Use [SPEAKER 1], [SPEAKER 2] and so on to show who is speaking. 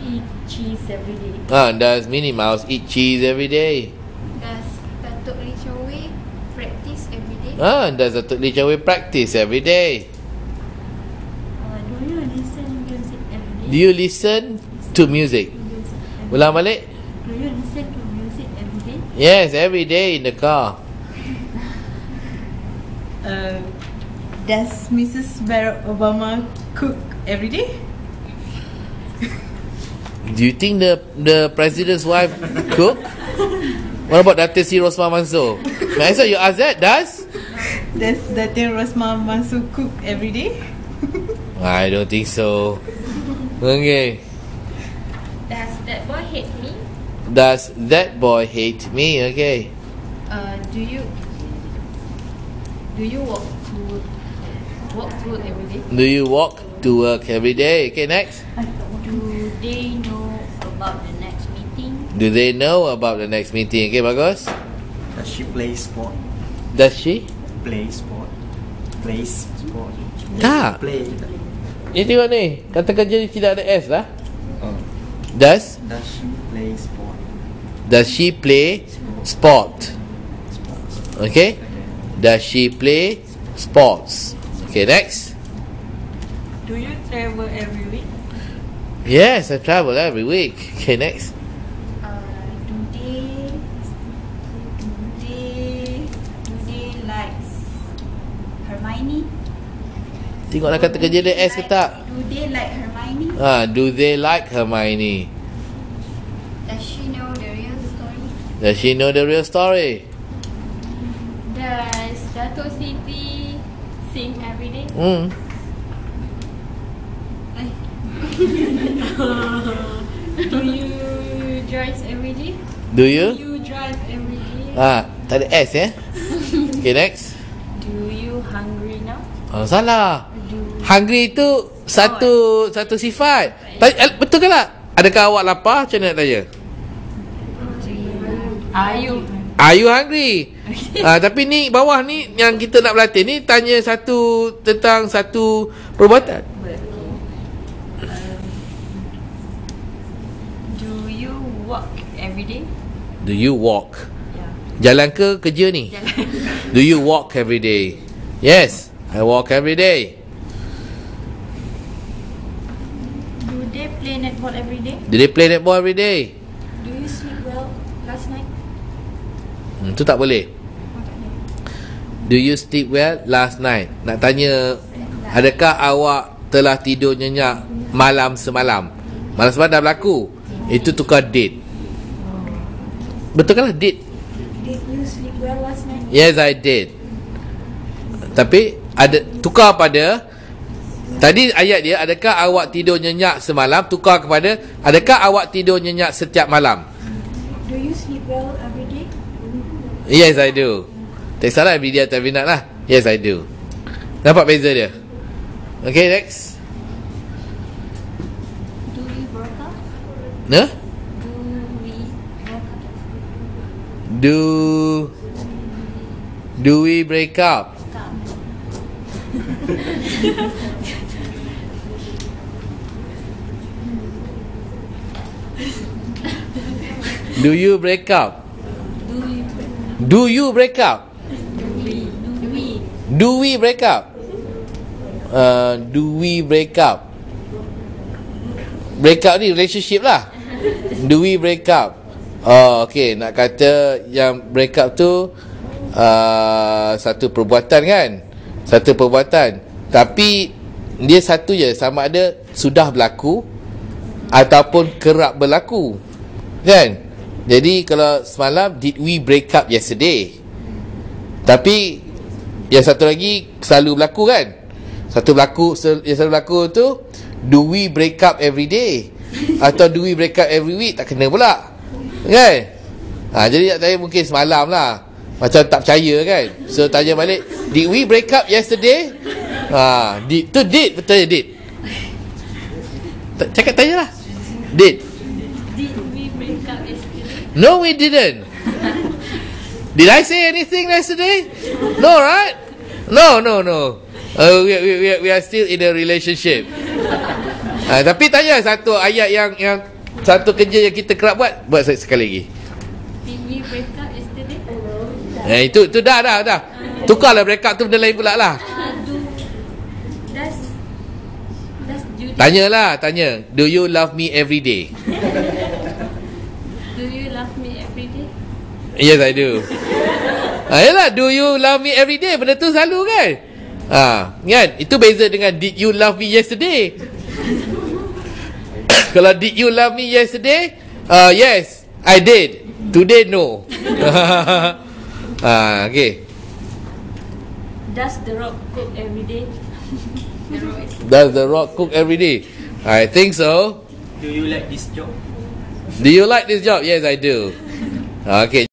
[SPEAKER 1] eat cheese every day?
[SPEAKER 2] Does Minnie Mouse eat cheese every day?
[SPEAKER 1] Does Datuk Lee Chong Wei practice every day?
[SPEAKER 2] Does Datuk Lee Chong Wei practice every day?
[SPEAKER 1] Do you listen music every day?
[SPEAKER 2] Do you listen to music? Ulang balik.
[SPEAKER 1] Do you listen to music every day?
[SPEAKER 2] Yes, every day in the car.
[SPEAKER 3] Does Mrs. Barack Obama cook every day?
[SPEAKER 2] Do you think the president's wife cook? What about Datin Sri Rosmah Mansor? May I say you ask that? Does
[SPEAKER 3] Datin Rosmah Mansor cook every day?
[SPEAKER 2] I don't think so. Okay.
[SPEAKER 1] Does that boy hate me?
[SPEAKER 2] Does that boy hate me? Okay.
[SPEAKER 1] Do you walk to work every day?
[SPEAKER 2] Do you walk to work every day? Okay, next.
[SPEAKER 1] Do they know about the next meeting?
[SPEAKER 2] Do they know about the next meeting? Okay, bagus.
[SPEAKER 4] Does she play sport?
[SPEAKER 2] Does she?
[SPEAKER 4] Play sport? Plays sport?
[SPEAKER 2] Tak.
[SPEAKER 4] Play.
[SPEAKER 2] Ni tengok ni. Kata kerja ni tidak ada S lah.
[SPEAKER 4] Oh.
[SPEAKER 2] Does
[SPEAKER 4] Does she play sport?
[SPEAKER 2] Does she play sport? Okay. Does she play sports? Okay, next.
[SPEAKER 3] Do you travel every week?
[SPEAKER 2] Yes, I travel every week. Okay, next.
[SPEAKER 1] Do they like Hermione?
[SPEAKER 2] Tengoklah kata kerja dia S ke tak?
[SPEAKER 1] Do they like Hermione?
[SPEAKER 2] Do they like Hermione?
[SPEAKER 1] Does she know the real story?
[SPEAKER 2] Does she know the real story?
[SPEAKER 1] Does Datuk Siti sing every day? Do you drive every day?
[SPEAKER 2] Do you?
[SPEAKER 1] Do you drive every day?
[SPEAKER 2] Tak ada S ya? Okay, next.
[SPEAKER 1] Do you hungry now?
[SPEAKER 2] Salah. Hungry itu satu sifat. Betul ke tak? Adakah awak lapar? Macam mana nak tanya? Are you hungry? Tapi ni bawah ni yang kita nak berlatih ni tanya tentang satu perbuatan.
[SPEAKER 1] Do you walk every day?
[SPEAKER 2] Do you walk? Jalan ke kerja ni? Do you walk every day? Yes, I walk every day.
[SPEAKER 1] Do they play netball every day?
[SPEAKER 2] Do they play netball every day?
[SPEAKER 1] Do you sleep well last night?
[SPEAKER 2] Itu tak boleh. Do you sleep well last night? Nak tanya, adakah awak telah tidur nyenyak malam semalam? Malam semalam dah berlaku. Itu tukar did. Betul kan lah did?
[SPEAKER 1] Did you sleep well last night?
[SPEAKER 2] Yes, I did. Tapi ada tukar pada tadi ayat dia, adakah awak tidur nyenyak semalam, tukar kepada adakah awak tidur nyenyak setiap malam?
[SPEAKER 1] Do you sleep well every day?
[SPEAKER 2] Yes, I do. Tak salah every day atau every night lah. Yes, I do. Nampak beza dia? Okay, next.
[SPEAKER 1] Do we work out?
[SPEAKER 2] Nah?
[SPEAKER 1] Do we work out?
[SPEAKER 2] Do we break up? Do you break up? Do you break up? Do we break up? Do we break up? Break up ni relationship lah. Do we break up? Oh, okay. Nak kata yang break up tu satu perbuatan kan? Satu perbuatan. Tapi dia satu je, sama ada sudah berlaku ataupun kerap berlaku. Kan? Jadi kalau semalam, did we break up yesterday? Tapi yang satu lagi selalu berlaku kan? Yang selalu berlaku tu, do we break up every day? Atau do we break up every week? Tak kena pula. Kan? Jadi nak tanya mungkin semalam lah. Macam tak percaya kan? So tanya balik, did we break up yesterday? Did, betul je did. Cakap tanya lah. Did
[SPEAKER 1] we break up yesterday?
[SPEAKER 2] No, we didn't. Did I say anything yesterday? No, right? No. We are still in a relationship. Tapi tanya satu ayat yang satu kerja yang kita kerap buat sekali lagi.
[SPEAKER 1] Did we break up yesterday?
[SPEAKER 2] Itu dah. Tukarlah break up tu benda lain pula lah.
[SPEAKER 1] Does Judy
[SPEAKER 2] Tanya. Do you love me every day?
[SPEAKER 1] do you love me every day?
[SPEAKER 2] Yes, I do. Yalah, do you love me every day? Benda tu selalu kan? Kan? Itu beza dengan did you love me yesterday? Kalau did you love me yesterday? Yes, I did. Today, no. Okay.
[SPEAKER 1] Does The Rock cook every day? The Rock is
[SPEAKER 2] Does The Rock cook every day? I think so.
[SPEAKER 4] Do you like this job?
[SPEAKER 2] Do you like this job? Yes, I do. Okay.